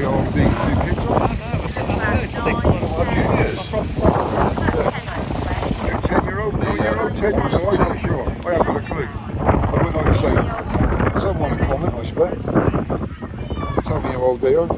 old these two kids are? I heard 6 Juniors. You're 10-year-old, 9-year-old, 10-year-old. I'm not sure. I haven't got a clue. I would like to say someone to comment, I expect. Tell me how old they are.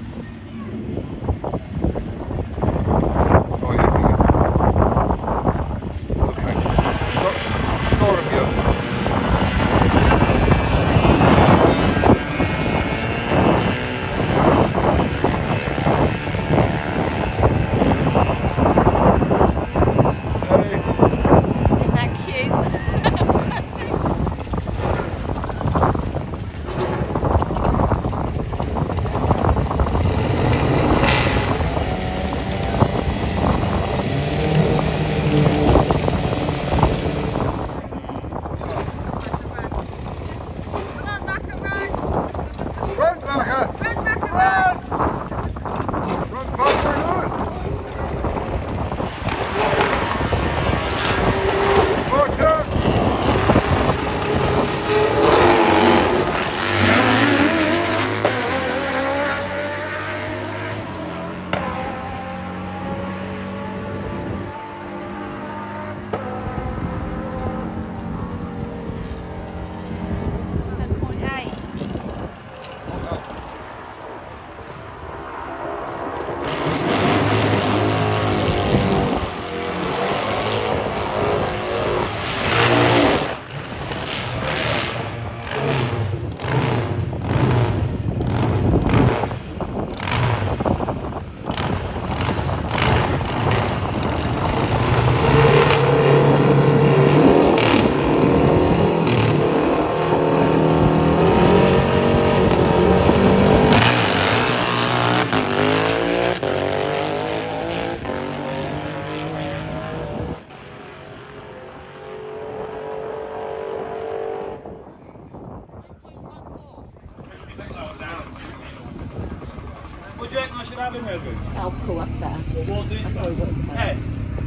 What do you reckon I should have in Redwood? Oh, cool, that's better. What do you That's what we wanted to know. Ed?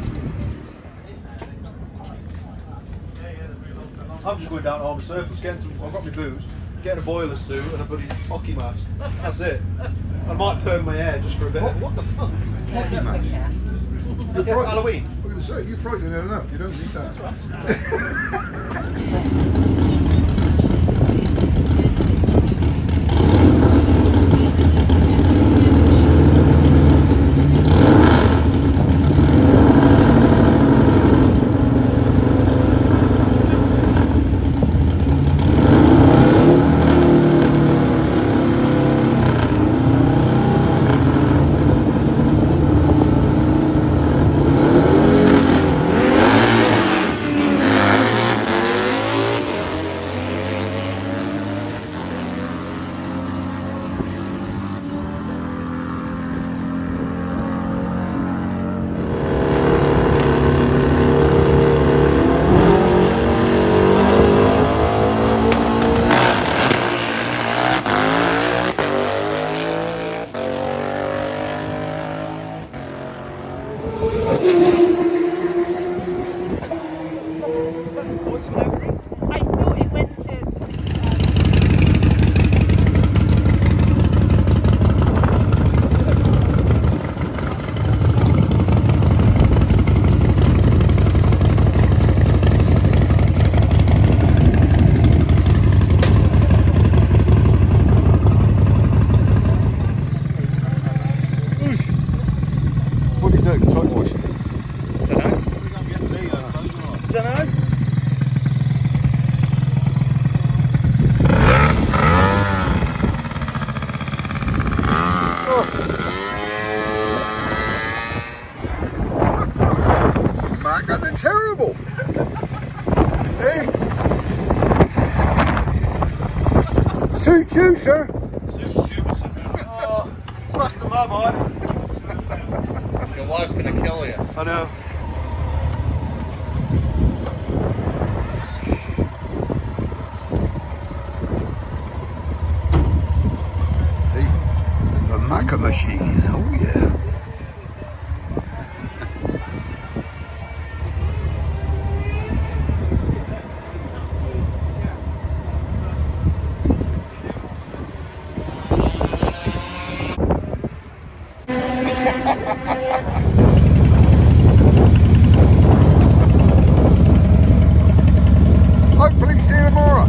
I'm just going down to Home Circus, getting some, I've got my boots, getting a boiler suit and a bloody hockey mask. That's it. I might perm my hair just for a bit. What the fuck? Hockey match. You're for Halloween? I was going to say, you're frightening enough, you don't need that. I thought it went to... What do you do? Time washing? Dunno. Back are they terrible? Hey? Suit you, sir. Oh, it's past the mob, Your wife's going to kill you. I know. Hey, the Maca machine, oh yeah. Hopefully see you tomorrow.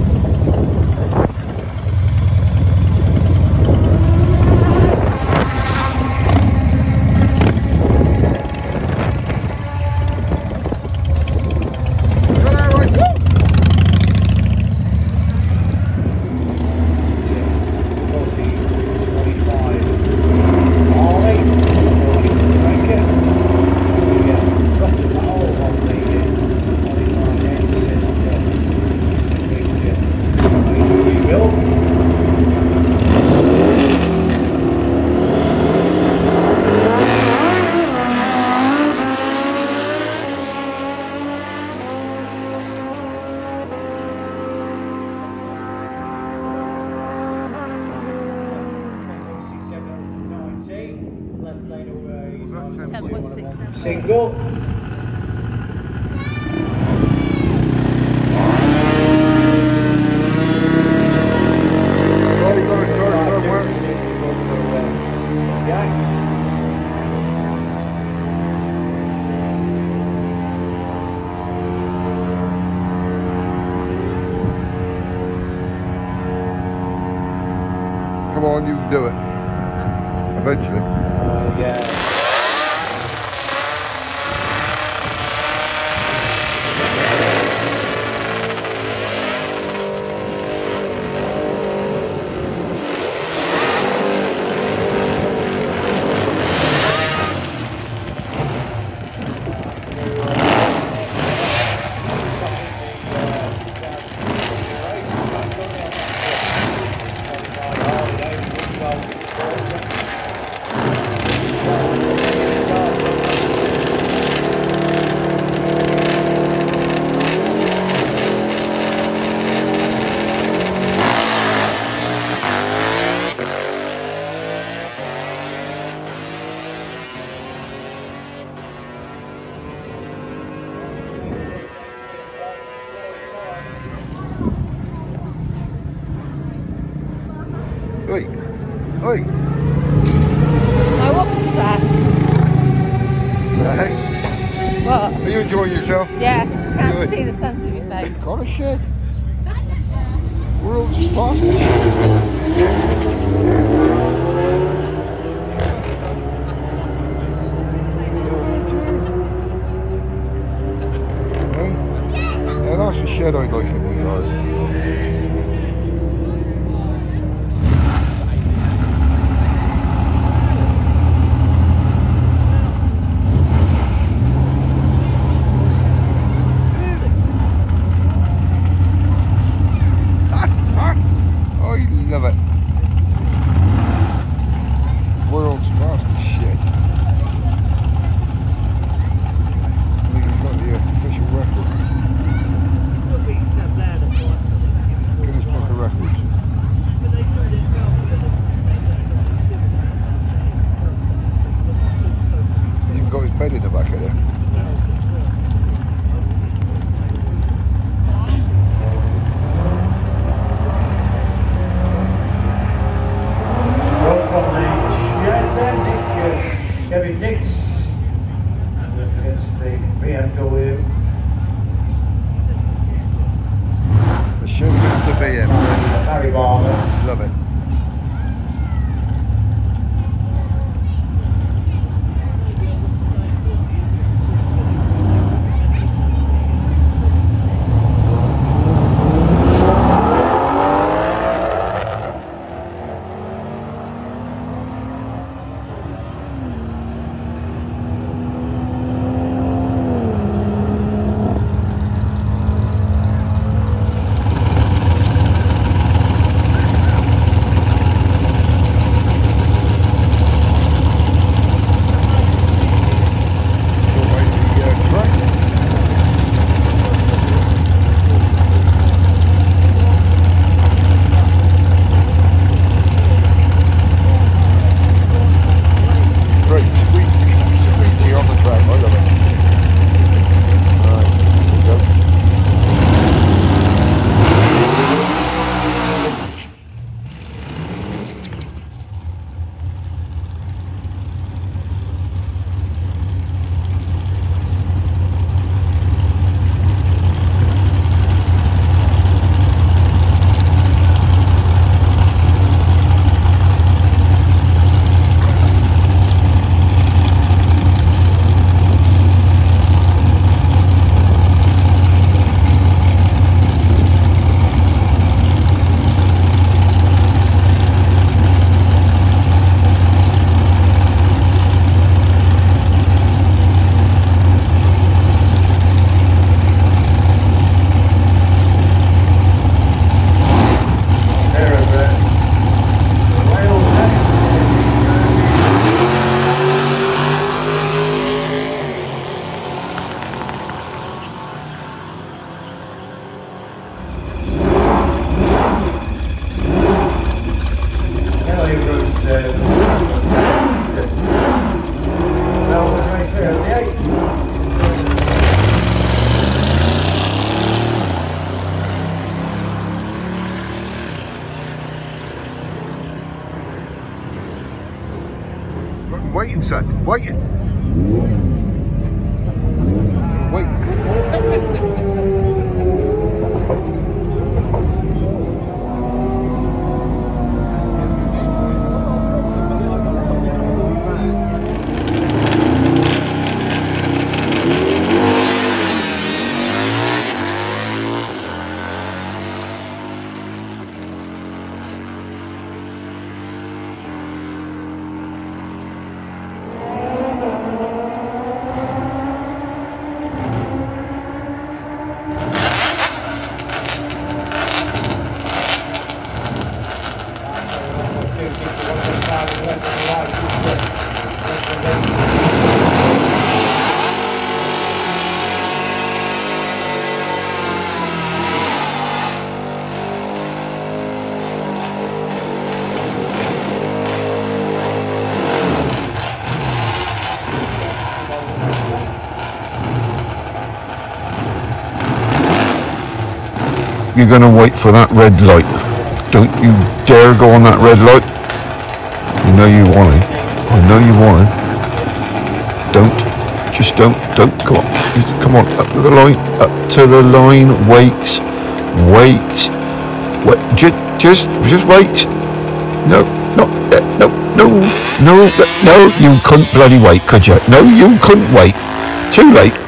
Single. Well, you've got to start somewhere. Come on, you can do it. Eventually. Yeah. Oi, oi. I walked too fast. Hey, What? are you enjoying yourself? Yes, can't Good. see the sun's in your face. Got a shed. World's fastest. Yeah, that's a shed I'd like in the yard. I love it. World's fastest shed. I think he's got the official record. Guinness Book of Records. He's even got his bed in the back of there. Kevin Nix against the BMW. The show against the BM. Barry Barber. Love it. Waiting, son. Waiting. Wait. You're going to wait for that red light. Don't you dare go on that red light. I know you want it. I know you want it. Don't. Just don't. Come on. Just, come on. Up to the line. Up to the line. Wait. Wait. Wait. Just wait. No. You couldn't bloody wait, could you? No, you couldn't wait. Too late.